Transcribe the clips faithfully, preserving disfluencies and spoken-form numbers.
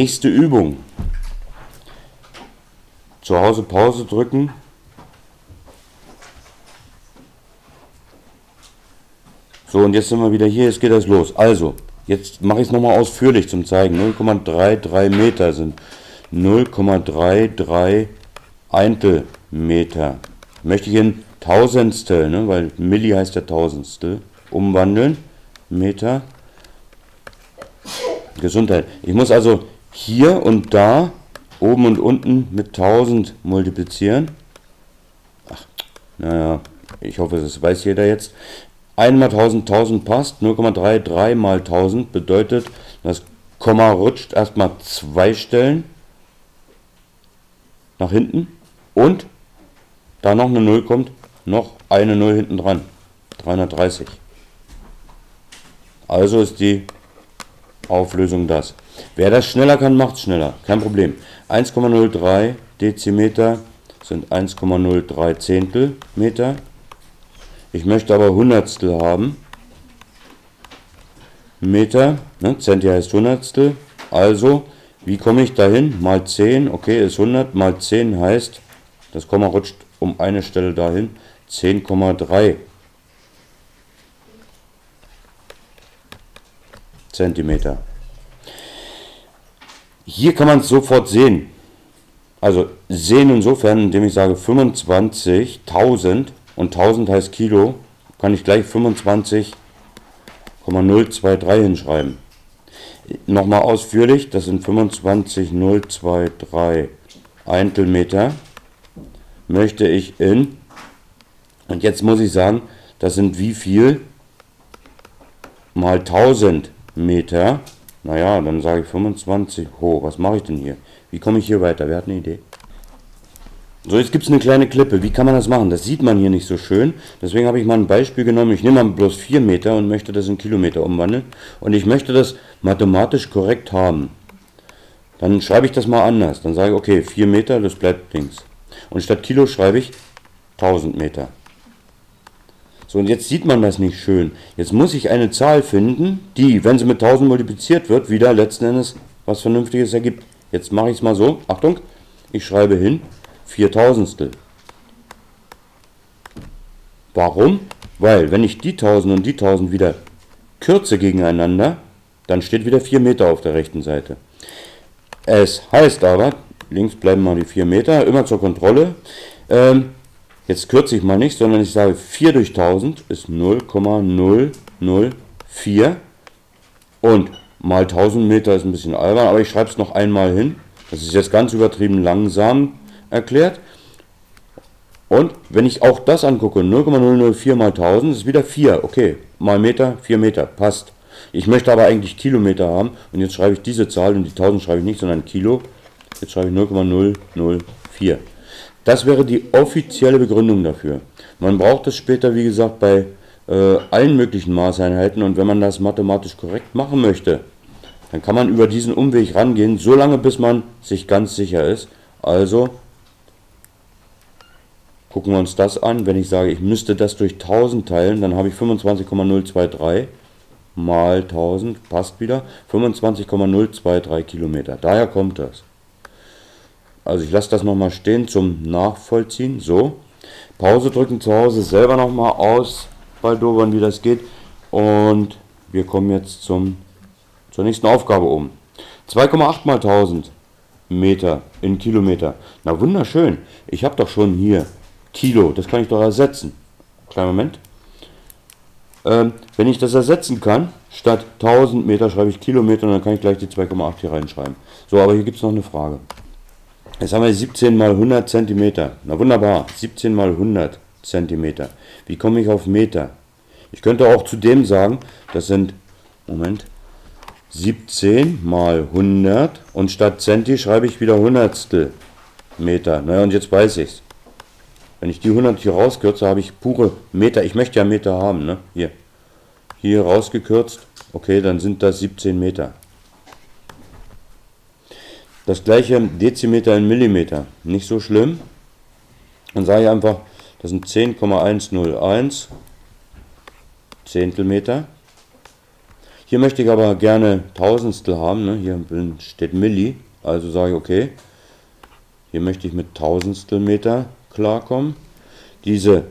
Nächste Übung. Zu Hause Pause drücken. So, und jetzt sind wir wieder hier, jetzt geht das los. Also, jetzt mache ich es nochmal ausführlich zum Zeigen. null Komma dreiunddreißig Meter sind null Komma dreiunddreißig Eintelmeter. Möchte ich in Tausendstel, ne, weil Milli heißt ja Tausendstel, umwandeln. Meter. Gesundheit. Ich muss also hier und da, oben und unten mit tausend multiplizieren. Ach, naja, ich hoffe, das weiß jeder jetzt. eins mal tausend, tausend passt. null Komma dreiunddreißig mal tausend bedeutet, das Komma rutscht erstmal zwei Stellen nach hinten und da noch eine null kommt, noch eine null hinten dran. dreihundertdreißig. Also ist die Auflösung das. Wer das schneller kann, macht es schneller. Kein Problem. eins Komma null drei Dezimeter sind eins Komma null drei Zehntelmeter. Ich möchte aber Hundertstel haben. Meter, ne? Zenti heißt Hundertstel. Also, wie komme ich dahin? Mal zehn, okay, ist hundert. Mal zehn heißt, das Komma rutscht um eine Stelle dahin. zehn Komma drei Zentimeter. Hier kann man es sofort sehen. Also sehen insofern, indem ich sage fünfundzwanzigtausend und tausend heißt Kilo, kann ich gleich fünfundzwanzig Komma null zwei drei hinschreiben. Nochmal ausführlich, das sind fünfundzwanzig Komma null zwei drei Eintelmeter. Möchte ich in, und jetzt muss ich sagen, das sind wie viel mal tausend Meter. Naja, dann sage ich fünfundzwanzig. Oh, was mache ich denn hier? Wie komme ich hier weiter? Wer hat eine Idee? So, jetzt gibt es eine kleine Klippe. Wie kann man das machen? Das sieht man hier nicht so schön. Deswegen habe ich mal ein Beispiel genommen. Ich nehme mal bloß vier Meter und möchte das in Kilometer umwandeln. Und ich möchte das mathematisch korrekt haben. Dann schreibe ich das mal anders. Dann sage ich, okay, vier Meter, das bleibt links. Und statt Kilo schreibe ich tausend Meter. So, und jetzt sieht man das nicht schön. Jetzt muss ich eine Zahl finden, die, wenn sie mit tausend multipliziert wird, wieder letzten Endes was Vernünftiges ergibt. Jetzt mache ich es mal so. Achtung, ich schreibe hin viertausendstel. Warum? Weil, wenn ich die tausend und die tausend wieder kürze gegeneinander, dann steht wieder vier Meter auf der rechten Seite. Es heißt aber, links bleiben mal die vier Meter, immer zur Kontrolle. Ähm, Jetzt kürze ich mal nicht, sondern ich sage vier durch tausend ist null Komma null null vier und mal tausend Meter ist ein bisschen albern, aber ich schreibe es noch einmal hin. Das ist jetzt ganz übertrieben langsam erklärt. Und wenn ich auch das angucke, null Komma null null vier mal tausend ist wieder vier. Okay, mal Meter, vier Meter, passt. Ich möchte aber eigentlich Kilometer haben und jetzt schreibe ich diese Zahl und die tausend schreibe ich nicht, sondern Kilo. Jetzt schreibe ich null Komma null null vier. Das wäre die offizielle Begründung dafür. Man braucht es später, wie gesagt, bei äh, allen möglichen Maßeinheiten und wenn man das mathematisch korrekt machen möchte, dann kann man über diesen Umweg rangehen, so lange bis man sich ganz sicher ist. Also gucken wir uns das an. Wenn ich sage, ich müsste das durch tausend teilen, dann habe ich fünfundzwanzig Komma null zwei drei mal tausend, passt wieder, fünfundzwanzig Komma null zwei drei Kilometer. Daher kommt das. Also ich lasse das nochmal stehen zum Nachvollziehen. So, Pause drücken zu Hause selber nochmal aus, baldobern, wie das geht. Und wir kommen jetzt zum, zur nächsten Aufgabe um. zwei Komma acht mal tausend Meter in Kilometer. Na wunderschön, ich habe doch schon hier Kilo, das kann ich doch ersetzen. Kleinen Moment. Ähm, wenn ich das ersetzen kann, statt tausend Meter schreibe ich Kilometer und dann kann ich gleich die zwei Komma acht hier reinschreiben. So, aber hier gibt es noch eine Frage. Jetzt haben wir siebzehn mal hundert Zentimeter. Na wunderbar, siebzehn mal hundert Zentimeter. Wie komme ich auf Meter? Ich könnte auch zudem sagen, das sind, Moment, siebzehn mal hundert und statt Zenti schreibe ich wieder Hundertstel Meter. Naja, und jetzt weiß ich es. Wenn ich die hundert hier rauskürze, habe ich pure Meter. Ich möchte ja Meter haben, ne? Hier. Hier rausgekürzt. Okay, dann sind das siebzehn Meter. Das gleiche Dezimeter in Millimeter. Nicht so schlimm. Dann sage ich einfach, das sind zehn Komma hunderteins Zehntelmeter. Hier möchte ich aber gerne Tausendstel haben, ne? Hier steht Milli, also sage ich okay. Hier möchte ich mit Tausendstel Meter klarkommen. Diese,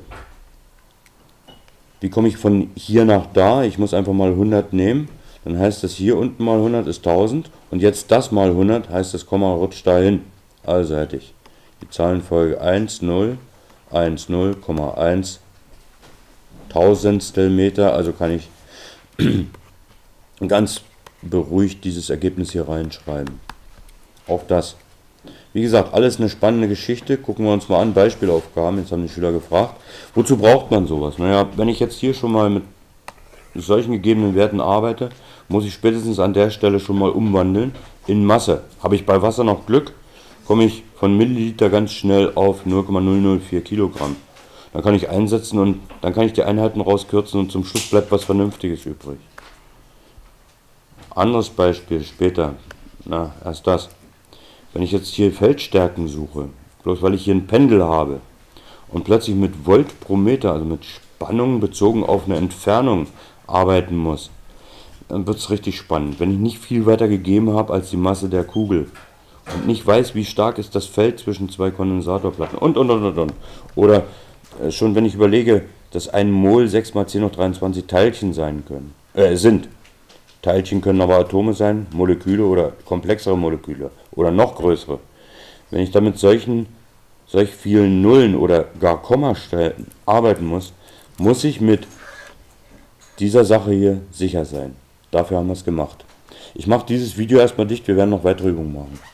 wie komme ich von hier nach da? Ich muss einfach mal hundert nehmen. Dann heißt das hier unten mal hundert ist tausend. Und jetzt das mal hundert heißt das Komma rutscht dahin. Also hätte ich die Zahlenfolge eins, null, eins, null, eins, Tausendstel Meter. Also kann ich ganz beruhigt dieses Ergebnis hier reinschreiben. Auch das. Wie gesagt, alles eine spannende Geschichte. Gucken wir uns mal an, Beispielaufgaben. Jetzt haben die Schüler gefragt, wozu braucht man sowas? Naja, wenn ich jetzt hier schon mal mit solchen gegebenen Werten arbeite, muss ich spätestens an der Stelle schon mal umwandeln in Masse. Habe ich bei Wasser noch Glück, komme ich von Milliliter ganz schnell auf null Komma null null vier Kilogramm. Dann kann ich einsetzen und dann kann ich die Einheiten rauskürzen und zum Schluss bleibt was Vernünftiges übrig. Anderes Beispiel später. Na, erst das. Wenn ich jetzt hier Feldstärken suche, bloß weil ich hier ein Pendel habe und plötzlich mit Volt pro Meter, also mit Spannung bezogen auf eine Entfernung arbeiten muss, dann wird es richtig spannend. Wenn ich nicht viel weiter gegeben habe als die Masse der Kugel und nicht weiß, wie stark ist das Feld zwischen zwei Kondensatorplatten und und und und und. Oder äh, schon wenn ich überlege, dass ein Mol sechs mal zehn hoch dreiundzwanzig Teilchen sein können, äh, sind. Teilchen können aber Atome sein, Moleküle oder komplexere Moleküle oder noch größere. Wenn ich damit solchen, solch vielen Nullen oder gar Kommastellen arbeiten muss, muss ich mit dieser Sache hier sicher sein. Dafür haben wir es gemacht. Ich mache dieses Video erstmal dicht, wir werden noch weitere Übungen machen.